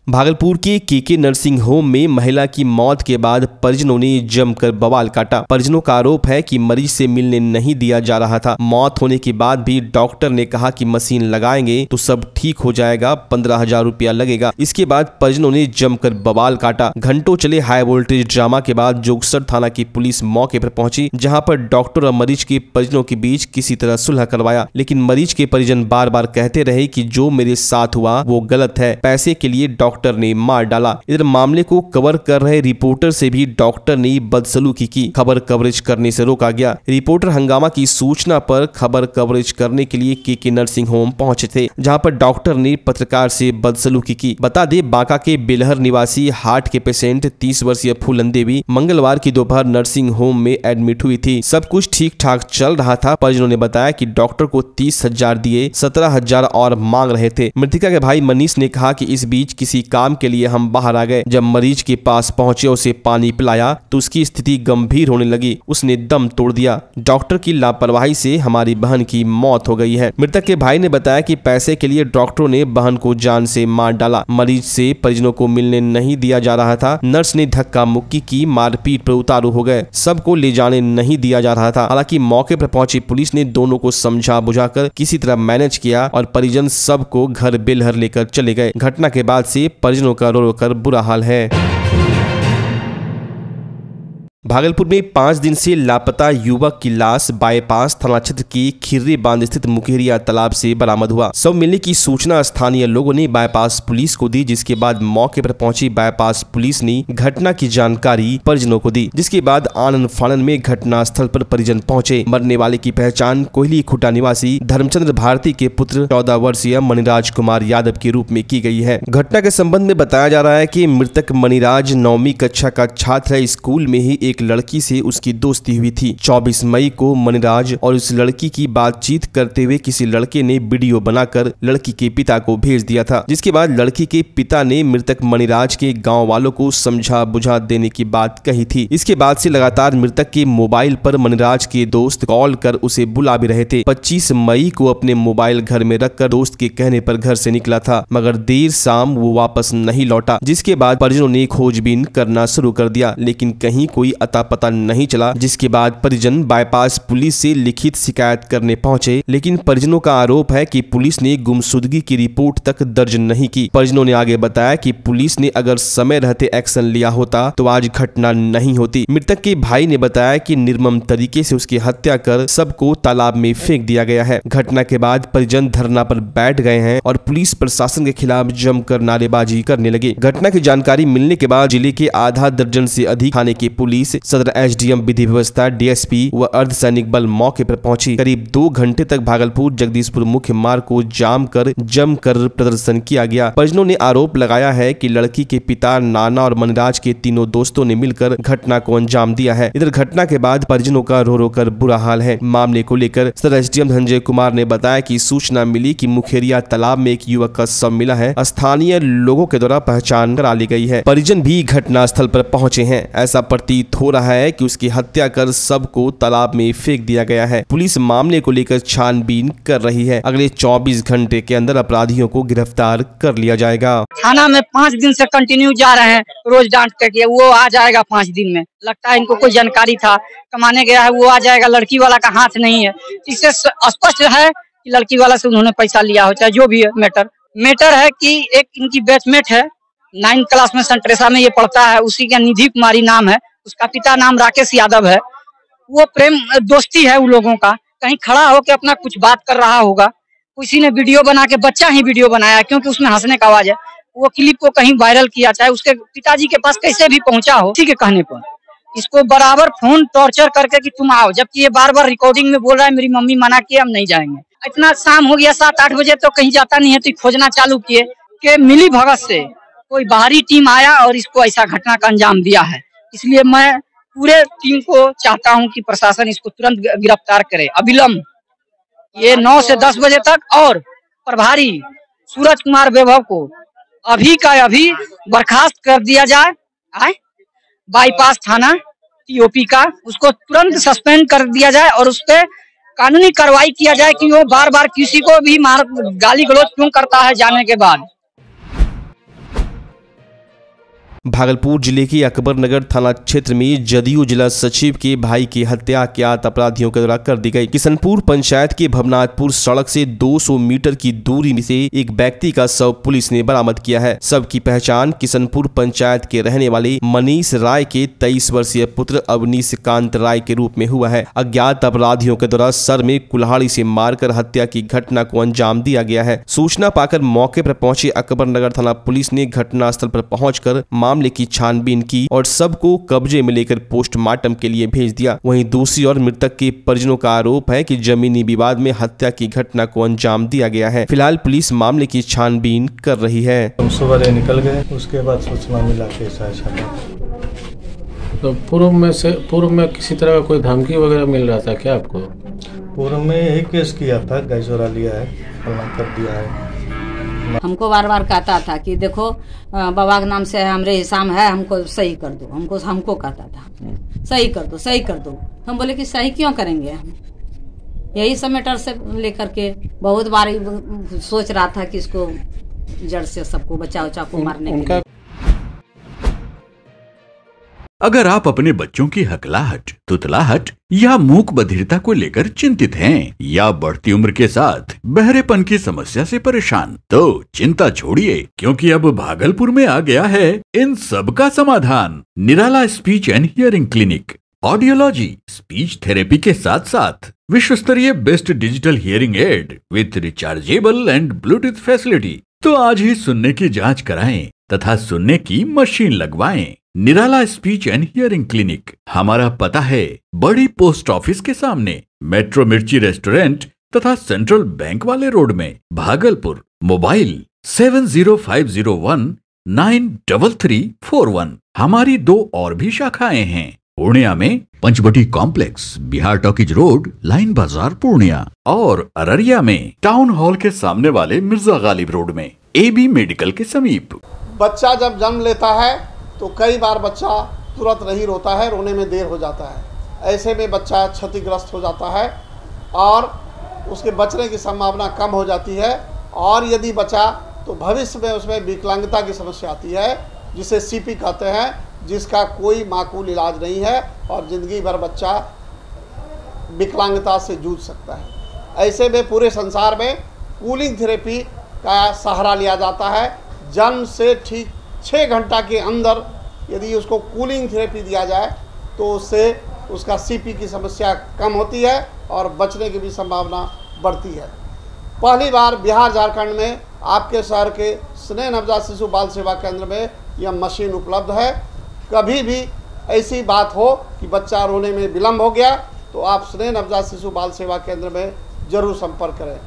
भागलपुर के KK nursing home में महिला की मौत के बाद परिजनों ने जमकर बवाल काटा। परिजनों का आरोप है कि मरीज से मिलने नहीं दिया जा रहा था। मौत होने के बाद भी डॉक्टर ने कहा कि मशीन लगाएंगे तो सब ठीक हो जाएगा, 15,000 रुपया लगेगा। इसके बाद परिजनों ने जमकर बवाल काटा। घंटों चले हाई वोल्टेज ड्रामा के बाद जोगसर थाना की पुलिस मौके पर पहुंची, जहां पर डॉक्टर और मरीज के परिजनों के बीच किसी तरह सुलह करवाया। लेकिन मरीज के परिजन बार बार कहते रहे कि जो मेरे साथ हुआ वो गलत है, पैसे के लिए डॉक्टर ने मार डाला। इधर मामले को कवर कर रहे रिपोर्टर से भी डॉक्टर ने बदसलूकी की। खबर कवरेज करने से रोका गया। रिपोर्टर हंगामा की सूचना पर खबर कवरेज करने के लिए केके नर्सिंग होम पहुंचे थे, जहां पर डॉक्टर ने पत्रकार से बदसलूकी की। बता दे, बांका के बेलहर निवासी हार्ट के पेशेंट 30 वर्षीय फूलन देवी मंगलवार की दोपहर नर्सिंग होम में एडमिट हुई थी। सब कुछ ठीक ठाक चल रहा था। परिजनों ने बताया कि डॉक्टर को 30,000 दिए, 17,000 और मांग रहे थे। मृतिका के भाई मनीष ने कहा कि इस बीच किसी काम के लिए हम बाहर आ गए। जब मरीज के पास पहुंचे, उसे पानी पिलाया तो उसकी स्थिति गंभीर होने लगी। उसने दम तोड़ दिया। डॉक्टर की लापरवाही से हमारी बहन की मौत हो गई है। मृतक के भाई ने बताया कि पैसे के लिए डॉक्टरों ने बहन को जान से मार डाला। मरीज से परिजनों को मिलने नहीं दिया जा रहा था। नर्स ने धक्का मुक्की की, मारपीट पर उतारू हो गए। सबको ले जाने नहीं दिया जा रहा था। हालांकि मौके पर पहुंची पुलिस ने दोनों को समझा बुझाकर किसी तरह मैनेज किया और परिजन सबको घर बेलहर लेकर चले गए। घटना के बाद से परिजनों का रो रो कर बुरा हाल है। भागलपुर में 5 दिन से लापता युवक की लाश बाईपास थाना क्षेत्र की खिर्रे बांध स्थित मुकेरिया तालाब से बरामद हुआ। शव मिलने की सूचना स्थानीय लोगों ने बाईपास पुलिस को दी, जिसके बाद मौके पर पहुंची बाईपास पुलिस ने घटना की जानकारी परिजनों को दी, जिसके बाद आनन फानन में घटना स्थल पर परिजन पहुंचे। मरने वाले की पहचान कोहली खुटा निवासी धर्मचंद्र भारती के पुत्र 14 वर्षीय मणिराज कुमार यादव के रूप में की गई है। घटना के संबंध में बताया जा रहा है कि मृतक मणिराज 9वीं कक्षा का छात्र है। स्कूल में ही एक लड़की से उसकी दोस्ती हुई थी। 24 मई को मणिराज और उस लड़की की बातचीत करते हुए किसी लड़के ने वीडियो बनाकर लड़की के पिता को भेज दिया था, जिसके बाद लड़की के पिता ने मृतक मणिराज के गांव वालों को समझा बुझा देने की बात कही थी। इसके बाद से लगातार मृतक के मोबाइल पर मणिराज के दोस्त कॉल कर उसे बुला भी रहे थे। 25 मई को अपने मोबाइल घर में रखकर दोस्त के कहने पर घर से निकला था, मगर देर शाम वो वापस नहीं लौटा। जिसके बाद परिजनों ने खोजबीन करना शुरू कर दिया, लेकिन कहीं कोई अता पता नहीं चला। जिसके बाद परिजन बाईपास पुलिस से लिखित शिकायत करने पहुंचे, लेकिन परिजनों का आरोप है कि पुलिस ने गुमशुदगी की रिपोर्ट तक दर्ज नहीं की। परिजनों ने आगे बताया कि पुलिस ने अगर समय रहते एक्शन लिया होता तो आज घटना नहीं होती। मृतक के भाई ने बताया कि निर्मम तरीके से उसकी हत्या कर सबको तालाब में फेंक दिया गया है। घटना के बाद परिजन धरना पर बैठ गए हैं और पुलिस प्रशासन के खिलाफ जमकर नारेबाजी करने लगे। घटना की जानकारी मिलने के बाद जिले के आधा दर्जन से अधिक थाने की पुलिस, सदर एसडीएम, विधि व्यवस्था, डीएसपी व अर्धसैनिक बल मौके पर पहुंची। करीब 2 घंटे तक भागलपुर जगदीशपुर मुख्य मार्ग को जमकर प्रदर्शन किया गया। परिजनों ने आरोप लगाया है कि लड़की के पिता, नाना और मणिराज के तीनों दोस्तों ने मिलकर घटना को अंजाम दिया है। इधर घटना के बाद परिजनों का रो रो कर बुरा हाल है। मामले को लेकर सदर एसडीएम धनंजय कुमार ने बताया कि सूचना मिली कि मुखेरिया तालाब में एक युवक का शव मिला है। स्थानीय लोगों के द्वारा पहचान करा ली गई है। परिजन भी घटना स्थल पर पहुंचे हैं। ऐसा प्रतीत हो रहा है कि उसकी हत्या कर सबको तालाब में फेंक दिया गया है। पुलिस मामले को लेकर छानबीन कर रही है। अगले 24 घंटे के अंदर अपराधियों को गिरफ्तार कर लिया जाएगा। थाना में 5 दिन से कंटिन्यू जा रहे हैं, रोज डांट करके। वो आ जाएगा 5 दिन में। लगता है इनको कोई जानकारी था, कमाने गया है, वो आ जाएगा। लड़की वाला का हाथ नहीं है। इससे स्पष्ट है कि लड़की वाला से उन्होंने पैसा लिया हो, चाहे जो भी है। मैटर है कि एक इनकी बैचमेट है, 9th क्लास में संतरेसा में ये पढ़ता है। उसी का निधि कुमारी नाम है। उसका पिता नाम राकेश यादव है। वो प्रेम दोस्ती है उन लोगों का। कहीं खड़ा होकर अपना कुछ बात कर रहा होगा। किसी ने वीडियो बना के, बच्चा ही वीडियो बनाया क्योंकि उसमें हंसने का आवाज है, वो क्लिप को कहीं वायरल किया, चाहे उसके पिताजी के पास कैसे भी पहुंचा हो। उसी के कहने पर इसको बराबर फोन टॉर्चर करके कि तुम आओ, जबकि ये बार बार रिकॉर्डिंग में बोल रहा है मेरी मम्मी मना किए, हम नहीं जाएंगे। इतना शाम हो गया, 7-8 बजे तो कहीं जाता नहीं है, तो खोजना चालू किए कि मिली भगत से कोई बाहरी टीम आया और इसको ऐसा घटना का अंजाम दिया है। इसलिए मैं पूरे टीम को चाहता हूं कि प्रशासन इसको तुरंत गिरफ्तार करे अविलंब। ये 9 से 10 बजे तक, और प्रभारी सूरज कुमार वैभव को अभी का अभी बर्खास्त कर दिया जाए। बाईपास थाना टीओपी का उसको तुरंत सस्पेंड कर दिया जाए और उस पर कानूनी कार्रवाई किया जाए कि वो बार बार किसी को भी गाली गलौज क्यों करता है जाने के बाद। भागलपुर जिले के अकबरनगर थाना क्षेत्र में जदयू जिला सचिव के भाई की हत्या अज्ञात अपराधियों के द्वारा कर दी गई। किशनपुर पंचायत के भवनाथपुर सड़क से 200 मीटर की दूरी से एक व्यक्ति का शव पुलिस ने बरामद किया है। शव की पहचान किशनपुर पंचायत के रहने वाले मनीष राय के 23 वर्षीय पुत्र अवनीश कांत राय के रूप में हुआ है। अज्ञात अपराधियों के द्वारा सर में कुल्हाड़ी से मारकर हत्या की घटना को अंजाम दिया गया है। सूचना पाकर मौके पर पहुंचे अकबरनगर थाना पुलिस ने घटनास्थल पर पहुंचकर मामले की छानबीन की और सबको कब्जे में लेकर पोस्टमार्टम के लिए भेज दिया। वहीं दूसरी ओर मृतक के परिजनों का आरोप है कि जमीनी विवाद में हत्या की घटना को अंजाम दिया गया है। फिलहाल पुलिस मामले की छानबीन कर रही है। हम सुबह निकल गए, उसके बाद सूचना मिला के तो पूर्व में किसी तरह का कोई धमकी वगैरह मिल रहा था क्या आपको? पूर्व में यही केस किया था, गैस चोरा लिया है, फलाना कर दिया है। हमको बार बार कहता था कि देखो बाबा के नाम से हमरे हिसाब है, हमको सही कर दो। हमको कहता था सही कर दो। हम बोले कि सही क्यों करेंगे हम, यही सब मैटर से लेकर के बहुत बार सोच रहा था कि इसको जड़ से सबको बचा को मारने के लिए। अगर आप अपने बच्चों की हकलाहट, तुतलाहट या मूक बधिरता को लेकर चिंतित हैं या बढ़ती उम्र के साथ बहरेपन की समस्या से परेशान, तो चिंता छोड़िए, क्योंकि अब भागलपुर में आ गया है इन सब का समाधान। Nirala speech and hearing clinic. Audiology, speech therapy के साथ साथ विश्व स्तरीय best digital hearing aid with rechargeable and Bluetooth facility. तो आज ही सुनने की जांच कराएं तथा सुनने की मशीन लगवाएं। Nirala speech and hearing clinic. हमारा पता है बड़ी पोस्ट ऑफिस के सामने, मेट्रो मिर्ची रेस्टोरेंट तथा सेंट्रल बैंक वाले रोड में, भागलपुर। मोबाइल 7050193341। हमारी 2 और भी शाखाएं हैं। पूर्णिया में Panchvati complex, Bihar talkies road, line बाजार पूर्णिया, और अररिया में टाउन हॉल के सामने वाले मिर्जा गालिब रोड में, AB मेडिकल के समीप। बच्चा जब जन्म लेता है तो कई बार बच्चा तुरंत नहीं रोता है, रोने में देर हो जाता है। ऐसे में बच्चा क्षतिग्रस्त हो जाता है और उसके बचने की संभावना कम हो जाती है। और यदि बचा तो भविष्य में उसमें विकलांगता की समस्या आती है, जिसे CP कहते हैं, जिसका कोई माकूल इलाज नहीं है और ज़िंदगी भर बच्चा विकलांगता से जूझ सकता है। ऐसे में पूरे संसार में कूलिंग थेरेपी का सहारा लिया जाता है। जन्म से ठीक 6 घंटा के अंदर यदि उसको कूलिंग थेरेपी दिया जाए तो उससे उसका CP की समस्या कम होती है और बचने की भी संभावना बढ़ती है। पहली बार बिहार झारखंड में आपके शहर के स्नेह नवजात शिशु बाल सेवा केंद्र में यह मशीन उपलब्ध है। कभी भी ऐसी बात हो कि बच्चा रोने में विलम्ब हो गया तो आप स्नेह नवजात शिशु बाल सेवा केंद्र में जरूर संपर्क करें।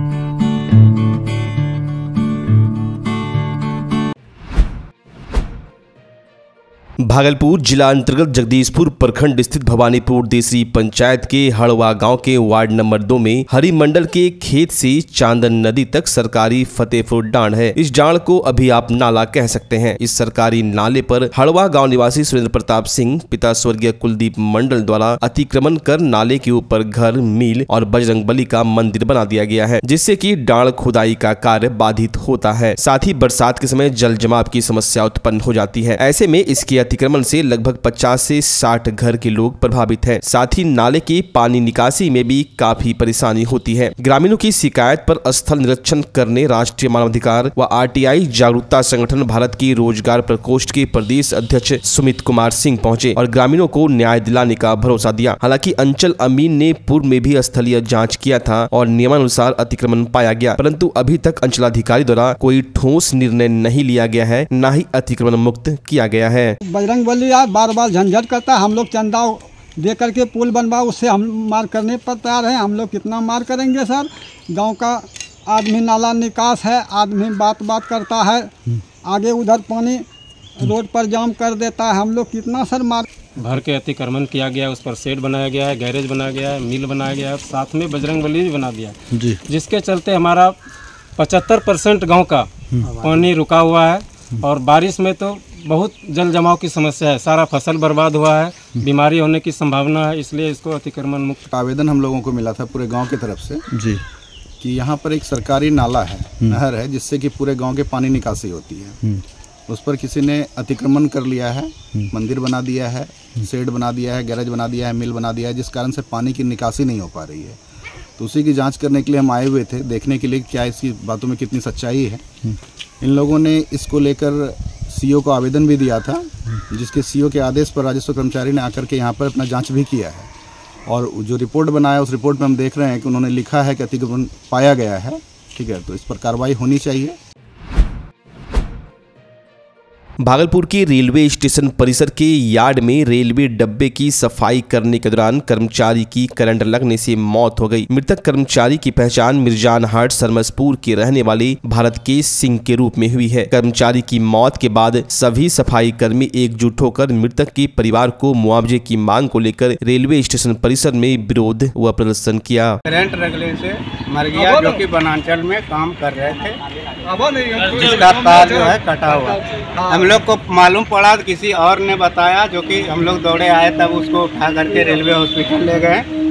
भागलपुर जिला अंतर्गत जगदीशपुर प्रखंड स्थित भवानीपुर देसरी पंचायत के हड़वा गांव के वार्ड नंबर 2 में हरि मंडल के खेत से चांदन नदी तक सरकारी फतेहपुर डांड है। इस डांड को अभी आप नाला कह सकते हैं। इस सरकारी नाले पर हड़वा गांव निवासी सुरेंद्र प्रताप सिंह पिता स्वर्गीय कुलदीप मंडल द्वारा अतिक्रमण कर नाले के ऊपर घर, मील और बजरंगबली का मंदिर बना दिया गया है, जिससे कि डांड खुदाई का कार्य बाधित होता है। साथ ही बरसात के समय जल जमाव की समस्या उत्पन्न हो जाती है। ऐसे में इसके अतिक्रमण से लगभग 50 से 60 घर के लोग प्रभावित हैं। साथ ही नाले की पानी निकासी में भी काफी परेशानी होती है। ग्रामीणों की शिकायत पर स्थल निरीक्षण करने राष्ट्रीय मानवाधिकार व RTI जागरूकता संगठन भारत की रोजगार प्रकोष्ठ के प्रदेश अध्यक्ष सुमित कुमार सिंह पहुंचे और ग्रामीणों को न्याय दिलाने का भरोसा दिया। हालांकि अंचल अमीन ने पूर्व में भी स्थलीय जाँच किया था और नियमानुसार अतिक्रमण पाया गया, परंतु अभी तक अंचलाधिकारी द्वारा कोई ठोस निर्णय नहीं लिया गया है, न ही अतिक्रमण मुक्त किया गया है। बजरंगबली यार बार बार झंझट करता है। हम लोग चंदा दे करके पुल बनवाओ, उससे हम मार करने पर तैयार हैं। हम लोग कितना मार करेंगे सर। गांव का आदमी नाला निकास है, आदमी बात करता है, आगे उधर पानी रोड पर जाम कर देता है। हम लोग कितना सर मार। भर के अतिक्रमण किया गया, उस पर शेड बनाया गया है, गैरेज बनाया गया है, मिल बनाया गया है, साथ में बजरंगबली भी बना दिया जी, जिसके चलते हमारा 75% गाँव का पानी रुका हुआ है और बारिश में तो बहुत जल जमाव की समस्या है। सारा फसल बर्बाद हुआ है, बीमारी होने की संभावना है, इसलिए इसको अतिक्रमण मुक्त। आवेदन हम लोगों को मिला था पूरे गांव की तरफ से जी कि यहाँ पर एक सरकारी नाला है, नहर है, जिससे कि पूरे गांव के पानी निकासी होती है। उस पर किसी ने अतिक्रमण कर लिया है, मंदिर बना दिया है, शेड बना दिया है, गैरेज बना दिया है, मिल बना दिया है, जिस कारण से पानी की निकासी नहीं हो पा रही है। तो उसी की जांच करने के लिए हम आए हुए थे, देखने के लिए क्या इसकी बातों में कितनी सच्चाई है। इन लोगों ने इसको लेकर सीओ को आवेदन भी दिया था, जिसके सीओ के आदेश पर राजस्व कर्मचारी ने आकर के यहाँ पर अपना जांच भी किया है, और जो रिपोर्ट बनाया उस रिपोर्ट में हम देख रहे हैं कि उन्होंने लिखा है कि अतिक्रमण पाया गया है। ठीक है, तो इस पर कार्रवाई होनी चाहिए। भागलपुर के रेलवे स्टेशन परिसर के यार्ड में रेलवे डब्बे की सफाई करने के दौरान कर्मचारी की करंट लगने से मौत हो गई। मृतक कर्मचारी की पहचान मिर्जान हाट सरमसपुर के रहने वाले भारत के सिंह के रूप में हुई है। कर्मचारी की मौत के बाद सभी सफाई कर्मी एकजुट होकर मृतक के परिवार को मुआवजे की मांग को लेकर रेलवे स्टेशन परिसर में विरोध व प्रदर्शन किया। करंट लगने से मर गया, जो कि वनांचल में काम कर रहे थे, जिसका तार जो है कटा हुआ। हम लोग को मालूम पड़ा, किसी और ने बताया, जो कि हम लोग दौड़े आए, तब उसको उठा करके रेलवे हॉस्पिटल ले गए।